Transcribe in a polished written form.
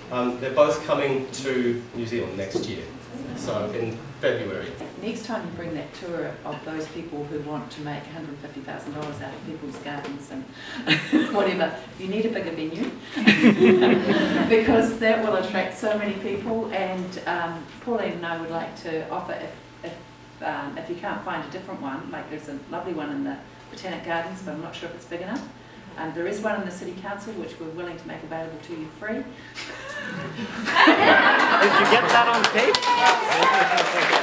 They're both coming to New Zealand next year, so in February. Next time you bring that tour of those people who want to make $150,000 out of people's gardens and whatever, you need a bigger venue because that will attract so many people. And Pauline and I would like to offer, if you can't find a different one, like there's a lovely one in the Botanic Gardens, but I'm not sure if it's big enough. There is one in the City Council which we're willing to make available to you free. Did you get that on tape?